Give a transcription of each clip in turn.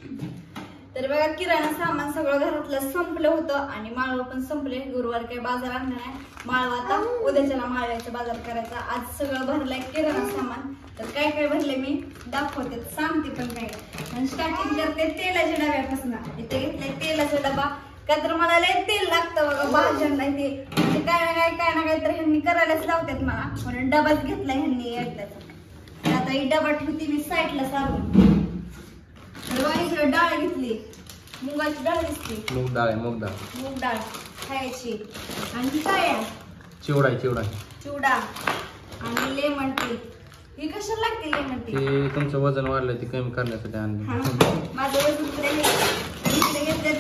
तर बघा किराणा सामान सगळं घरातलं संपलं होतं आणि माळव पण संपले. गुरुवार काही बाजार आणणार नाही. माळव आता उद्याच्याला माळव्याचा बाजार करायचा. आज सगळं भरलंय किराणा सामान. तर काय काय भरले मी दाखवते, सांगते पण काय. आणि स्टार्टिंग करते तेलाच्या डब्यापासून. इथे घेतलंय तेलाचा डबा, का तर मला लय तेल लागतं बघा भाज्यांना. ते म्हणजे काय ना काय तर ह्यांनी करायलाच लावतात मला, म्हणून डबाच घेतलाय ह्यांनी एकदाचा. आता ही डबा ठेवते मी साईडला सारून. इकडे डाळ घेतली, मुगाची डाळ दिसते. मूग डाळ खायची. आणि काय आहे चिवडा आणि लेमन टी. ही कशाला लागते लेमन टी? ते तुमचं वजन वाढलं ते कमी करण्यासाठी आणलं. माझं वजन इकडे घेतले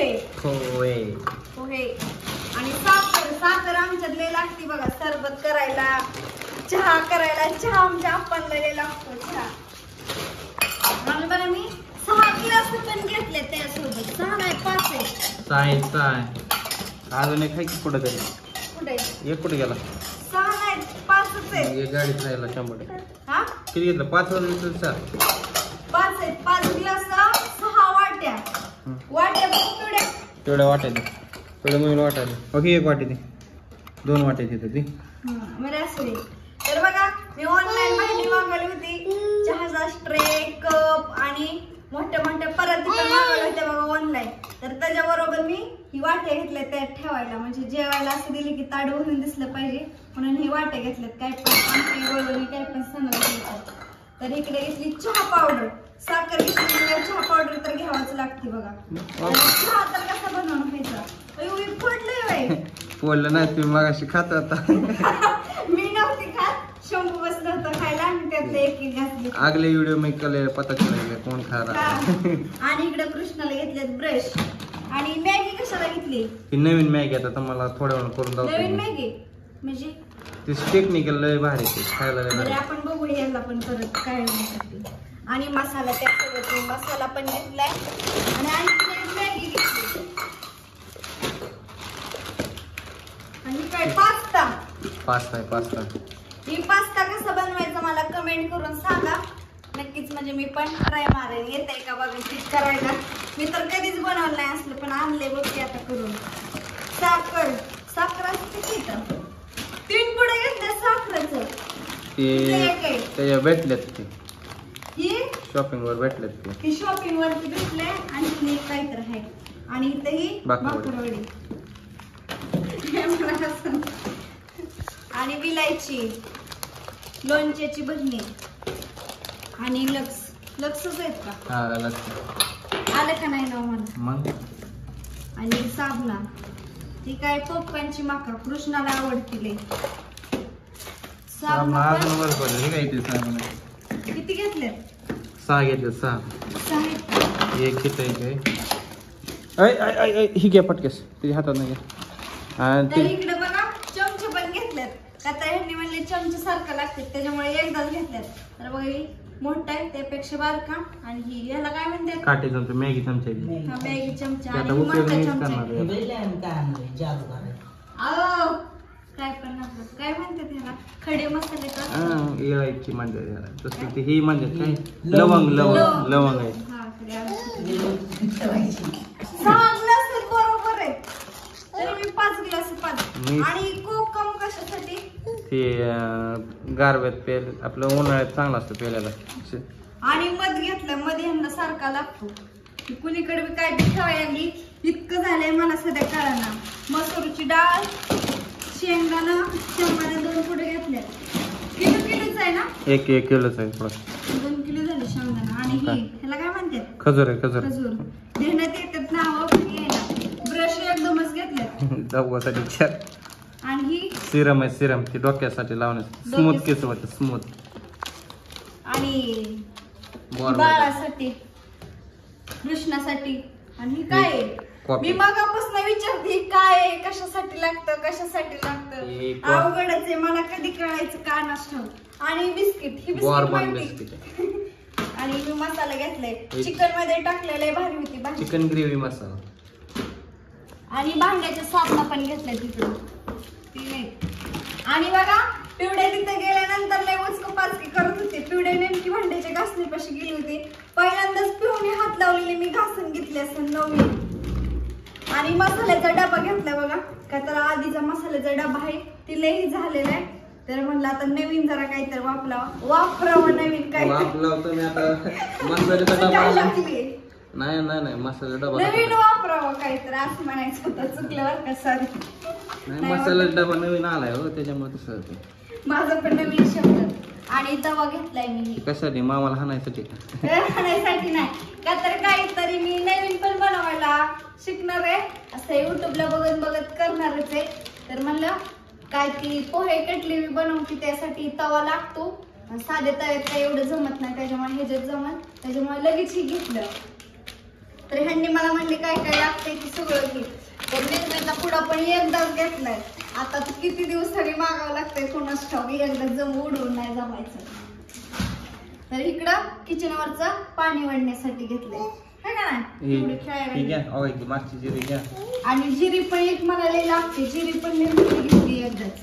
पोहे आणि साखर आमच्यात लय लागते बघा. सरबत करायला, चहा आमच्या आप्पांना लय लागतो चहा. म्हणून बघा मी 6 ग्लास पण घेतले त्यासोबत. 6 नाही 5 आहे. अजून एक कुठं तरी कुठे एक कुठे गेला? 6 नाही 5 आहे. गाडीत राहिला 100. हा किती घेतलं? 5 लिटर 5 आहे. 5 ग्लास 6 वाट्या तेवढ्या वाट्या दे. तेवढ्या मला वाटायला ओके. 1 वाटी दे. 2 वाट्या तिथं ती बरं असू. तर बघा मी ऑनलाईन माहिती मागवली होती. चहाचा स्ट्रे, कप आणि मोठ्या पराती पण मागवल्या होत्या बघा ऑनलाईन. तर त्याच्याबरोबर मी ही वाट्या घेतल्या त्यात ठेवायला, म्हणजे जेवायला असं दिली की ताट भरून दिसलं पाहिजे म्हणून ही वाट्या घेतल्यात. काय पण काय पण सणाला. तर इकडे घेतली चहा पावडर, साखर घेतली, चहा पावडर तर घ्यावाच लागते बघा. चहा तर कसा बनवून खायचा? बोललं नाही तुम्ही मगाशी खात होता. मी नव्हती खात, शंभू बसलं होतं खायला आणि त्यातलं एक घातली. अगले व्हिडिओ में कले पता चलेगा कोण खा रहा. आणि इकडे कृष्णाला घेतलेत ब्रश. आणि मॅगी कशाला घेतली? ही नवीन मॅगी आता तुम्हाला थोड्या वेळ करून दाखवतो. नवीन मॅगी म्हणजे ती टेक्निकल लय भारी आहे, खायला लय भारी. आपण बघू याला पण परत काय होतं. आणि मसाला त्यासोबत मसाला पण घेतलाय. आणि आणखी मॅगी घेतली. आणि काय पास्ता ही पास्ता कसा बनवायचा मला कमेंट करून सांगा नक्कीच. म्हणजे मी पण ट्राय मारेन येते का बघा करायला. मी तर कधीच बनवलं नाही असलं, पण आणले बघते आता करून. साखर असते तिथं 3 पुढे घेतल्या साखरेचं. ते भेटलेत ते शॉपिंग वर भेटलेत ते शॉपिंग वरती भेटले. आणि काहीतरी आहे. आणि इथे ही भाकरवडी आणि विलायची, लोणच्याची बरणी आणि लक्सच आहेत का? आलं का नाही नाव मला. आणि साबणा. ती काय पप्पांची माका कृष्णाला आवडतील. किती घेतले? 6 घेतले. 6 एक घेत ही घ्या पटकेस तुझ्या हातात नाही. इकडे बघा चमचे पण घेतलेत. आता ह्यांनी म्हणले चमचे सारखं लागते त्याच्यामुळे एकदाच घेतल्यात. तर बघा मोठा आहे त्यापेक्षा बारका. आणि ही याला काय म्हणतात? काटे चमचा, मॅगी चमचा. मॅगी चमचा आणि मोठा चमचा. काय पण काय म्हणतात ह्याला? खडे मसाले का इलायची म्हणतात तसं. ते ही म्हणतात काय लवंग आहे. 6 ग्लास बरोबर आहे. तरी मी 5 ग्लास. आणि कोकम कशासाठी? ते गारव्यात पेल आपलं उन्हाळ्यात चांगलं असतं प्यायला. आणि मध घेतलं. मध ह्यांना सारखा लागतो. कुणीकडे काय ठेवायला लागली इतकं झालंय मला सध्या कळाना. मसूरची डाळ, शेंगदाणा चमचे 2 पुढे घेतले. किलोच आहे ना? 1 किलोच आहे. 2 किलो झाले शेंगदाणा. आणि ह्याला काय म्हणतात? खजूर घेण्यात येतात ना. ब्रश एकदमच घेतले दवासाठी 4. आणि ही सिरम आहे. ती डोक्यासाठी लावण्यासाठी स्मूथ केस होते स्मूथ. आणि बाळासाठी कृष्णासाठी. आणि काय मी मगापासून विचारते काय कशासाठी लागतं अवघडच आहे मला कधी कळायचं का नसतं. आणि बिस्किट ही बिस्किट. आणि मी मसाला घेतलाय चिकन मध्ये टाकलेला भारी होती भाजी. Chicken gravy masala. आणि भांड्याच्या साबणा पण घेतलाय तिकडं. आणि बघा पिवड्या तिथे गेल्यानंतर लय उचक पाचकी करत होते. पिवड्या नेमकी भांड्याच्या घासणीपाशी गेली होती. पहिल्यांदाच पिवणी हात लावलेली भांडी मी घासून घेतली असं नवीन. आणि मसाल्याचा डबा घेतला बघा, का तर आधीचा मसाल्याचा डबा आहे ती लई झालेला आहे, तर म्हणलं आता नवीन जरा काहीतरी वापरावं नवीन काय वापरलं मी आता मसाल्याचा डबा नाही मसाला डबा नवीन वापरावं काहीतरी असं म्हणायचं होतं. चुकलं बरं का, सॉरी. नाही मसाल्याचा डबा नवीन आलाय हो, त्याच्यामुळे तसं होतं. माझं पण नवीन शब्द. आणि तवा घेतलाय मी कशासाठी? मामाला हाणायसाठी? हाणायसाठी नाही, का तर काहीतरी मी नवीन पण बनवायला शिकणार आहे, असं युट्यूबला बघत करणारच आहे. तर म्हणलं काय ती पोहे कटली मी बनवते, त्यासाठी तवा लागतो. साधे तव्यात काही एवढं जमत नाही, त्याच्यामुळे ह्याच्यात जमत, त्याच्यामुळे लगेच हे घेतलं. तर ह्यांनी मला म्हणले काय काय लागतंय ते सगळं घे. तर मेथीचा पुडा पण एकदाच घेतलाय. आता किती दिवसांनी मागावं लागतंय कोणाच ठाऊक, एकदा उडवून नाही जमायचं. तर इकडं किचनवरचं पाणी वाढण्यासाठी घेतलंय, मागची जिरी घ्या. आणि जिरी पण एक मला लई लागते, जिरी पण मी घेतली एकदाच.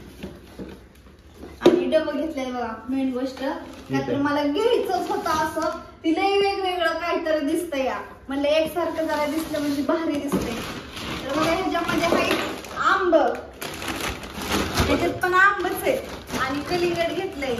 आणि डबं घेतलंय बघा, मेन गोष्ट का तर मला घ्यायचंच होतं असं. ती लई वेगवेगळं काहीतरी दिसतंय या, म्हणलं एकसारखं जरा दिसलं म्हणजे भारी दिसतंय. तर बघा ह्याच्यामध्ये आहे आंब, त्याच्यात पण आंबच आहे. आणि कलिंगड घेतलंय.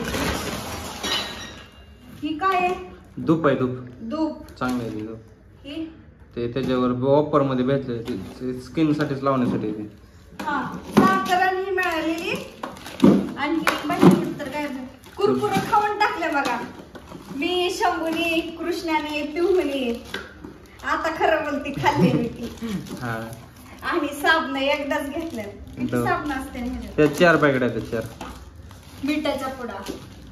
ही काय आहे? धूप आहे. धूप चांगलं आहे धूप. ही ते त्याच्यावर ऑफर मध्ये भेटले, स्किन साठीच लावण्यासाठी ते. हा, साखर ही मिळालेली. आणखी बाहेर तर काय कुरकुरे खाऊन टाकले बघा मी, शंभूने, कृष्णाने, पिहूने. आता खरं बोलते खाल्ले मी ती. आणि साबण एकदाच घेतलं. किती साबण असते त्या 4 पॅकेट आहेत, 4. मिठाचा पुडा,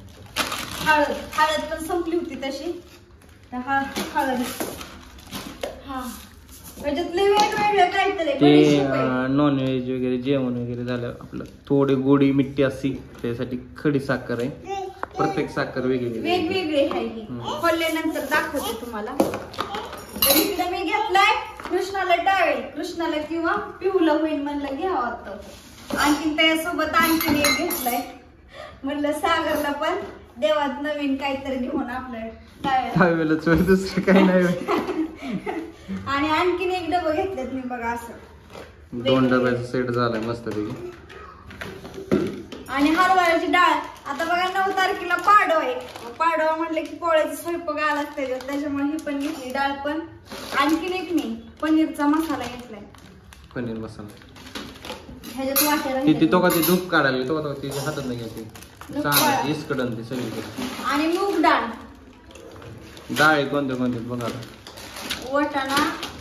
हळद पण संपली होती तशी, हळद. हा, त्याच्यातले वेगवेगळे काहीतरी. नॉन व्हेज वगैरे जेवण वगैरे झालं आपलं, थोडी गोडी मिठी असती, त्यासाठी खडी साखर आहे. प्रत्येक साखर वेगवेगळी आहे. खोलल्यानंतर दाखवते तुम्हाला. तर इकडे मी घेतलाय कृष्णाला टावेल, कृष्णाला किंवा पिहूला होईल म्हणलं घ्यावं वाटतं. आणखीन त्यासोबत आणखीन एक घेतलाय, म्हणलं सागरला पण देवात नवीन काहीतरी घेऊन आपलं टावेल. दुसरं काही नाही. आणि आणखीन एक डबं घेतलेत मी बघा, असं 2 डब्याचा सेट झालाय मस्त पैकी. आणि हरभऱ्याची डाळ. आता बघा 9 तारखेला पाडवा आहे, पाडवा म्हटलं की पोळ्याचा स्वयंपाक आला त्याच्यामुळे ही पण घेतली डाळ पण. आणखीन एक मी पनीरचा मसाला घेतलाय, पनीर मसाला. ह्याच्यात वाटायला तो का ते धूप काढायला तो तिच्या हातात नाही घेते, चांगलं इसकडन ते सगळी. आणि मूग डाळ. डाळ कोणते बघा, वाटाणा,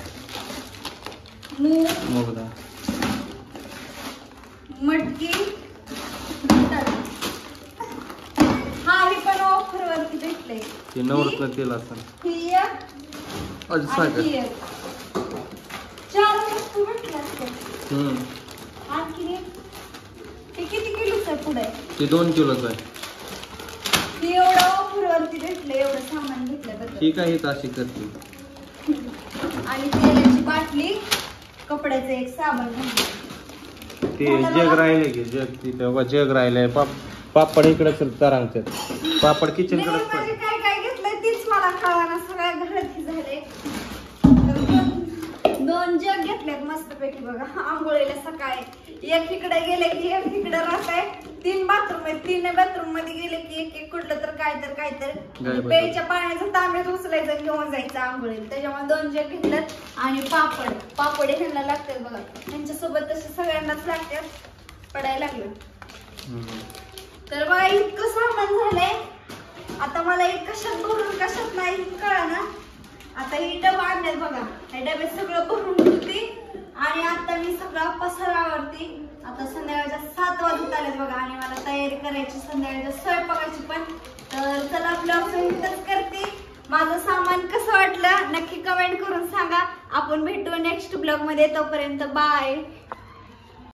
मूग डाळ, मटकी. हा, हे पण ऑफर वरती भेटलंय. ते नवरत्न तेल असतं. ही साखर. 4 वस्तू भेटल्या असतात. आणखी हे किती किलोच आहे पुढे? ते 2 किलोच आहे. हे एवढं ऑफर वरती भेटलं, एवढं सामान घेतलं. ठीक आहे, अशी करते. आणि तेलाची बाटली, कपड्याचं एक साबण. ते जग राहिले की जग राहिले. पापड इकडे तरंगतात, पापड किचन कडे. काय काय घेतलंय तीच मला कळाना, सगळ्या घरात झाले. 2 जग घेतलेत मस्तपैकी बघा, आंघोळीला सकाळी. एक इकडे गेले की एक इकडे राहताय. 3 बाथरूम आहेत, 3 बाथरूम मध्ये गेले की एक कुठलं तर काय तर प्यायच्या पाण्याचं तांब्यात उचलायचं घेऊन जायचं आंघोळीला. त्याच्यामुळे 2 जग घेतलेत. आणि पापड ह्यांना लागतात बघा, त्यांच्यासोबत तसे सगळ्यांनाच लागतात. पडायला लागलं. तर बघा इतकं सामान झालंय. आता मला एक कशात भरून कशात नाही कळना. आता ही डबा आणल्यात बघा, हे डबे सगळं भरून ठेवते. आणि आता मी सगळं पसारावरती. आता संध्याकाळच्या 7 वाजत आलेत बघा, आणि मला तयारी करायची संध्याकाळच्या स्वयंपाकाची पण. तर चला ब्लॉग इथंच करते. माझं सामान कसं वाटलं नक्की कमेंट करून सांगा. आपण भेटू नेक्स्ट ब्लॉग मध्ये, तोपर्यंत बाय.